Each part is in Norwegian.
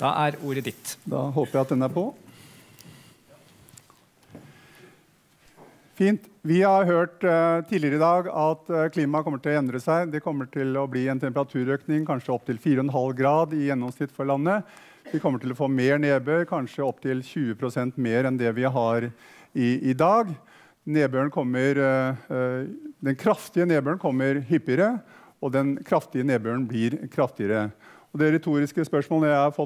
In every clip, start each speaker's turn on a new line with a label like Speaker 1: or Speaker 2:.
Speaker 1: Da ordet ditt.
Speaker 2: Da håper jeg at den på. Fint. Vi har hørt tidligere i dag at klimaet kommer til å endre seg. Det kommer til å bli en temperaturøkning, kanskje opp til 4,5 grad i gjennomsnitt for landet. Vi kommer til å få mer nedbør, kanskje opp til 20% mer enn det vi har i dag. Den kraftige nedbøren kommer hyppigere, og den kraftige nedbøren blir kraftigere. Og det retoriske spørsmålet jeg har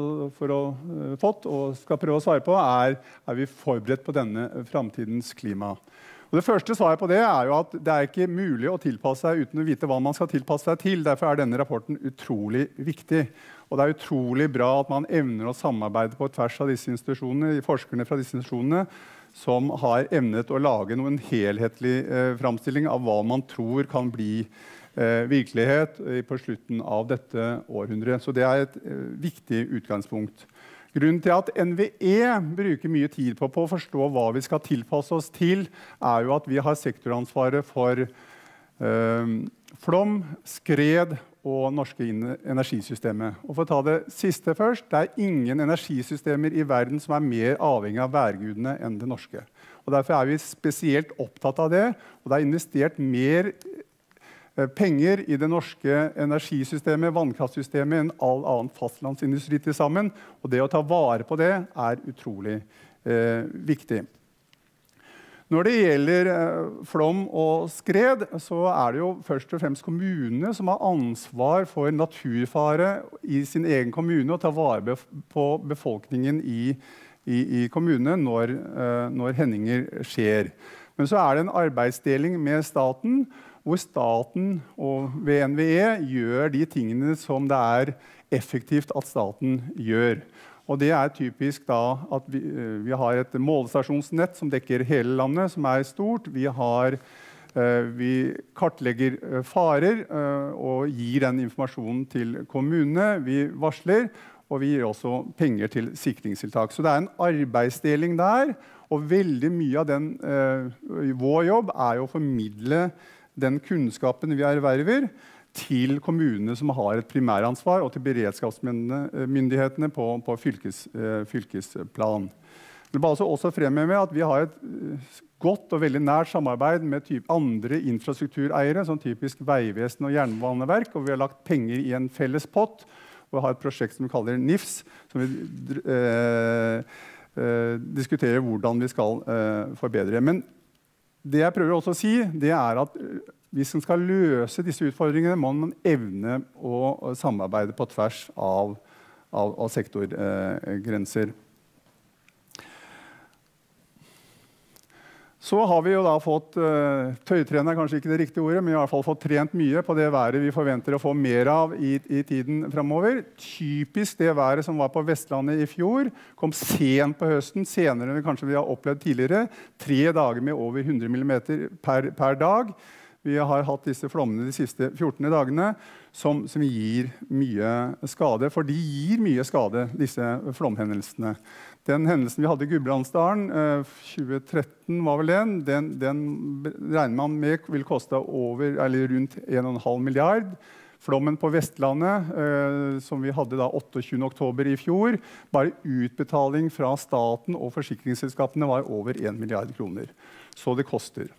Speaker 2: fått og skal prøve å svare på er vi forberedt på denne fremtidens klima? Og det første svaret på det jo at det ikke mulig å tilpasse seg uten å vite hva man skal tilpasse seg til. Derfor denne rapporten utrolig viktig. Og det utrolig bra at man evner å samarbeide på tvers av disse institusjonene, forskerne fra disse institusjonene, som har evnet å lage en helhetlig framstilling av hva man tror kan bli virkelighet på slutten av dette århundret. Så det et viktig utgangspunkt. Grunnen til at NVE bruker mye tid på å forstå hva vi skal tilpasse oss til, jo at vi har sektoransvaret for flom, skred og norske energisystemet. Og for å ta det siste først, det ingen energisystemer i verden som mer avhengig av værgudene enn det norske. Og derfor vi spesielt opptatt av det, og det investert mer penger i det norske energisystemet, vannkraftsystemet, enn all annen fastlandsindustri til sammen. Og det å ta vare på det utrolig viktig. Når det gjelder flom og skred, så det jo først og fremst kommunene som har ansvar for naturfare i sin egen kommune og ta vare på befolkningen i kommunene når hendinger skjer. Men så det en arbeidsdeling med staten, hvor staten og ved NVE gjør de tingene som det effektivt at staten gjør. Og det typisk da at vi har et målestasjonsnett som dekker hele landet, som stort. Vi kartlegger farer og gir den informasjonen til kommunene. Vi varsler, og vi gir også penger til sikringstiltak. Så det en arbeidsdeling der, og veldig mye av vår jobb jo å formidle den kunnskapen vi erverver til kommunene som har et primæransvar, og til beredskapsmyndighetene på fylkesplan. Jeg vil bare også fremheve at vi har et godt og veldig nært samarbeid med andre infrastruktureiere, som typisk Veivesen og Jernbaneverk, og vi har lagt penger i en felles pott, og vi har et prosjekt som vi kaller NIFS, som vi diskuterer hvordan vi skal forbedre. Men det jeg prøver også å si, det at hvis man skal løse disse utfordringene, må man evne å samarbeide på tvers av sektorgrenser. Så har vi jo da fått, tøytrene kanskje ikke det riktige ordet, men i hvert fall fått trent mye på det været vi forventer å få mer av i tiden fremover. Typisk det været som var på Vestlandet i fjor, kom sent på høsten, senere enn kanskje vi har opplevd tidligere. 3 dager med over 100 millimeter per dag. Vi har hatt disse flommene de siste 14 dagene, som gir mye skade, for de gir mye skade, disse flomhendelsene. Den hendelsen vi hadde i Gudbrandsdalen, 2013 var vel den regner man med vil koste rundt 1,5 milliard. Flommen på Vestlandet, som vi hadde da 28. oktober i fjor, bare utbetaling fra staten og forsikringsselskapene var over 1 milliard kroner. Så det koster.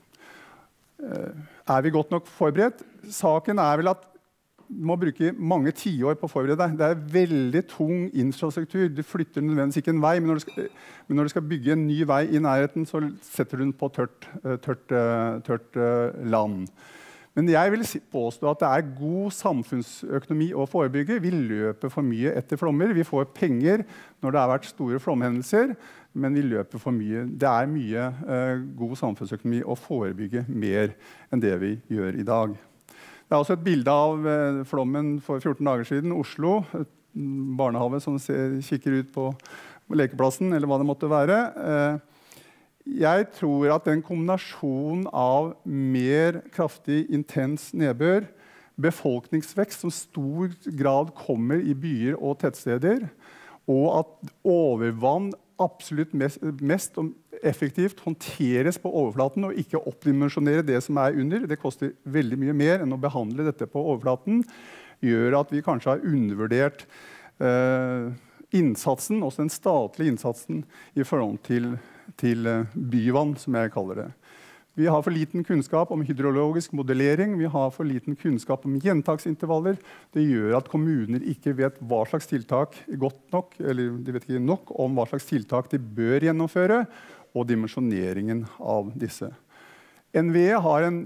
Speaker 2: Vi godt nok forberedt? Saken vel at du må bruke mange tiår på å forberede deg. Det veldig tung infrastruktur. Du flytter nødvendigvis ikke en vei, men når du skal bygge en ny vei i nærheten, så setter du den på tørt land. Men jeg vil påstå at det god samfunnsøkonomi å forebygge. Vi løper for mye etter flommer. Vi får penger når det har vært store flomhendelser, men vi løper for mye. Det mye god samfunnsøkonomi å forebygge mer enn det vi gjør i dag. Det også et bilde av flommen for 14 dager siden, Oslo, et barnehave som kikker ut på lekeplassen, eller hva det måtte være. Jeg tror at en kombinasjon av mer kraftig, intens nedbør, befolkningsvekst som stor grad kommer i byer og tettsteder, og at overvann absolutt mest effektivt håndteres på overflaten og ikke oppdimensjonere det som under. Det koster veldig mye mer enn å behandle dette på overflaten, gjør at vi kanskje har undervurdert innsatsen, også den statlige innsatsen i forhold til byvann, som jeg kaller det. Vi har for liten kunnskap om hydrologisk modellering, vi har for liten kunnskap om gjentaksintervaller. Det gjør at kommuner ikke vet hva slags tiltak godt nok, eller de vet ikke nok om hva slags tiltak de bør gjennomføre, og dimensjoneringen av disse. NVE har en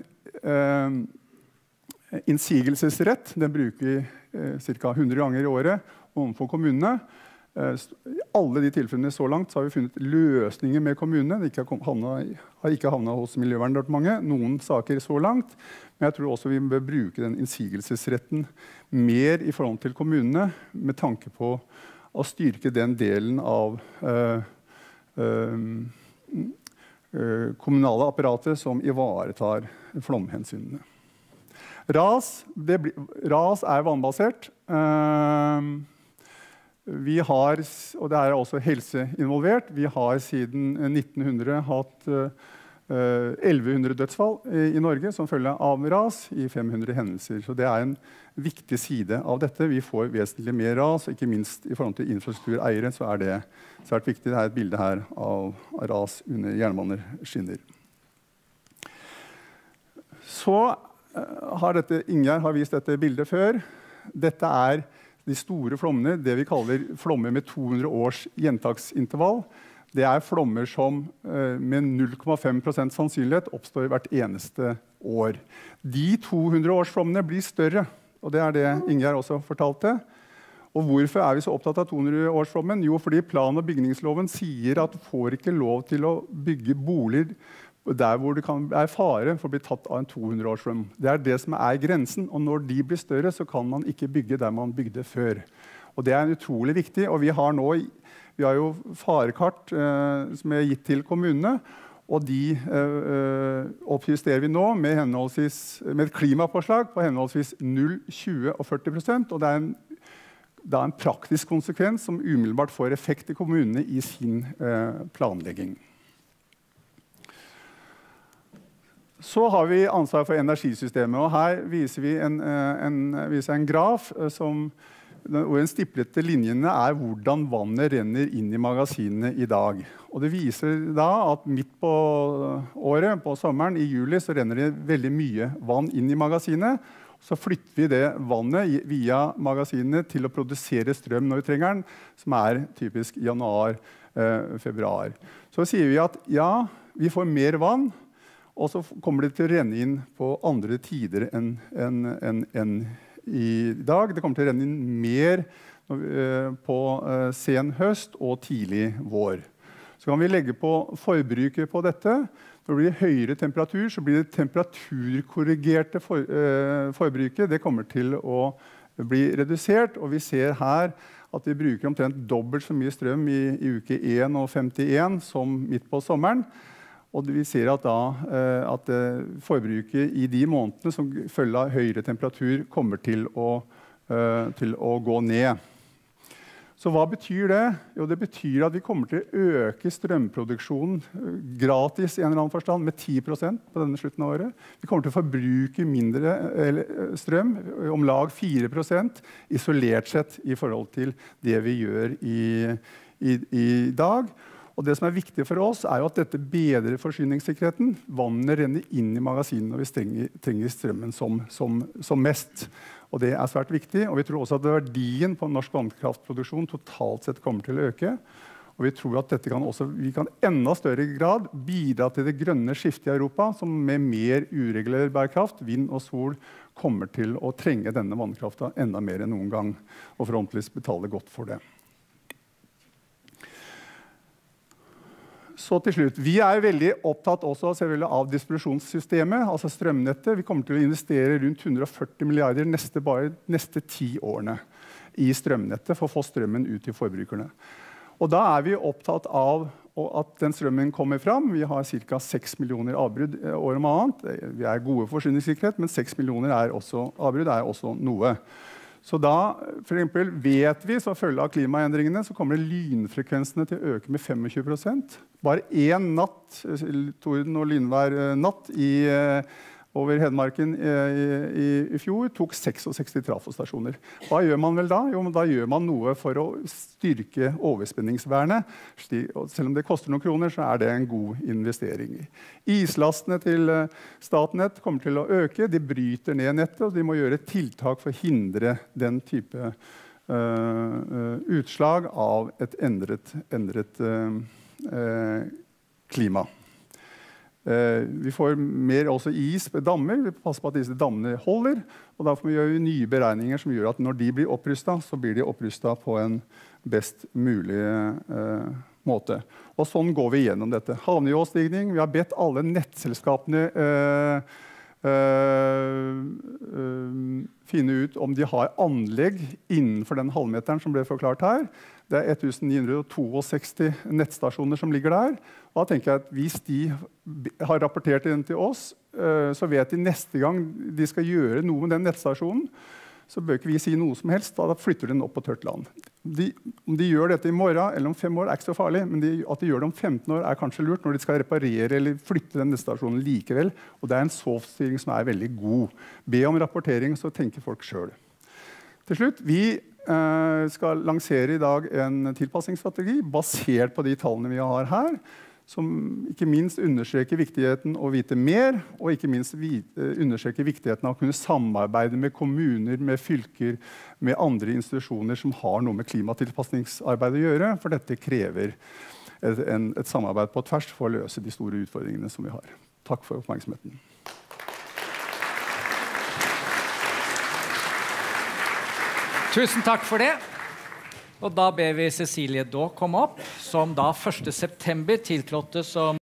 Speaker 2: innsigelsesrett, den bruker vi ca. 100 ganger i året overfor kommunene. I alle de tilfellene så langt så har vi funnet løsninger med kommunene. Det har ikke havnet hos Miljøverndepartementet, noen saker så langt. Men jeg tror også vi bør bruke den innsigelsesretten mer i forhold til kommunene, med tanke på å styrke den delen av kommunale apparatet som ivaretar flomhensynene. Ras er vannbasert. Vi har, og det er også helse involvert, vi har siden 1900 hatt 1100 dødsfall i Norge som følge av ras i 500 hendelser. Så det er en viktig side av dette. Vi får vesentlig mer ras, og ikke minst i forhold til infrastruktureiere så er det svært viktig. Det er et bilde her av ras under jernbaneskinner. Så har Ingjerd har vist dette bildet før. Dette er de store flommene, det vi kaller flommer med 200 års gjentaksintervall. Det er flommer som med 0,5% sannsynlighet oppstår hvert eneste år. De 200 års flommene blir større, og det er det Ingjerd også fortalte. Og hvorfor er vi så opptatt av 200 års flommen? Jo, fordi plan- og bygningsloven sier at du får ikke lov til å bygge boliger der hvor det er fare for å bli tatt av en 200-årsflom. Det er det som er grensen, og når de blir større, så kan man ikke bygge der man bygde før. Og det er utrolig viktig, og vi har jo farekart som er gitt til kommunene, og de oppjusterer vi nå med et klimapåslag på henholdsvis 0, 20 og 40%, og det er en praktisk konsekvens som umiddelbart får effekt i kommunene i sin planlegging. Så har vi ansvar for energisystemet, og her viser vi en graf hvor den stiplete linjene er hvordan vannet renner inn i magasinene i dag. Og det viser da at midt på året, på sommeren, i juli, så renner det veldig mye vann inn i magasinet. Så flytter vi det vannet via magasinene til å produsere strøm når vi trenger den, som er typisk januar, februar. Så sier vi at ja, vi får mer vann, og så kommer det til å renne inn på andre tider enn i dag. Det kommer til å renne inn mer på sen høst og tidlig vår. Så kan vi legge på forbruket på dette. Når det blir høyere temperatur, så blir det temperaturkorrigerte forbruket. Det kommer til å bli redusert, og vi ser her at vi bruker omtrent dobbelt så mye strøm i uke 1 og 51 som midt på sommeren. Og vi ser at forbruket i de månedene som følger av høyere temperatur kommer til å gå ned. Så hva betyr det? Jo, det betyr at vi kommer til å øke strømproduksjonen gratis i en eller annen forstand med 10% på denne slutten av året. Vi kommer til å forbruke mindre strøm, om lag 4% isolert sett i forhold til det vi gjør i dag. Og det som er viktig for oss er jo at dette bedrer forsyningssikkerheten. Vannet renner inn i magasinene når vi trenger strømmen som mest. Og det er svært viktig, og vi tror også at verdien på norsk vannkraftproduksjon totalt sett kommer til å øke. Og vi tror at dette vi kan enda større grad bidra til det grønne skiftet i Europa, som med mer uregulerbar kraft, vind og sol, kommer til å trenge denne vannkraften enda mer enn noen gang, og forhåpentligvis betale godt for det. Så til slutt, vi er veldig opptatt også selvfølgelig av distribusjonssystemet, altså strømnettet. Vi kommer til å investere rundt 140 milliarder neste 10 årene i strømnettet for å få strømmen ut til forbrukerne. Og da er vi opptatt av at den strømmen kommer fram. Vi har ca. 6 millioner avbrudd år om annet. Vi er gode for forsyningssikkerhet, men 6 millioner avbrudd er også noe. Så da for eksempel, vet vi, som følge av klimaendringene, så kommer lynfrekvensene til å øke med 25%. Bare en natt, torden og lynvær natt over Hedmarken i fjor tok 66 trafostasjoner. Hva gjør man vel da? Jo, men da gjør man noe for å styrke overspenningsvernet. Selv om det koster noen kroner, så det en god investering. Islastene til Statnett kommer til å øke. De bryter ned nettet, og de må gjøre tiltak for å hindre den type utslag av et endret klima. Vi får mer også is på dammer. Vi passer på at disse dammene holder, og derfor gjør vi nye beregninger som gjør at når de blir opprustet, så blir de opprustet på en best mulig måte. Og sånn går vi gjennom dette. Havnivåstigning. Vi har bedt alle nettselskapene finne ut om de har anlegg innenfor den halvmeteren som ble forklart her. Det 1962 nettstasjoner som ligger der. Og da tenker jeg at hvis de har rapportert inn til oss, så vet de neste gang de skal gjøre noe med den nettstasjonen, så bør ikke vi si noe som helst, da flytter den opp på tørt land. Om de gjør dette i morgen eller om 5 år ikke så farlig, men at de gjør det om 15 år kanskje lurt når de skal reparere eller flytte den nettstasjonen likevel. Og det en softstyring som veldig god. Be om rapportering, så tenker folk selv. Til slutt, vi skal lansere i dag en tilpassingsstrategi basert på de tallene vi har her, som ikke minst understreker viktigheten å vite mer, og ikke minst understreker viktigheten av å kunne samarbeide med kommuner, med fylker, med andre institusjoner som har noe med klimatilpasningsarbeid å gjøre, for dette krever et samarbeid på tvers for å løse de store utfordringene som vi har. Takk for oppmerksomheten.
Speaker 1: Tusen takk for det. Og da ber vi Cecilie Daa komme opp, som da 1. september tiltrådte som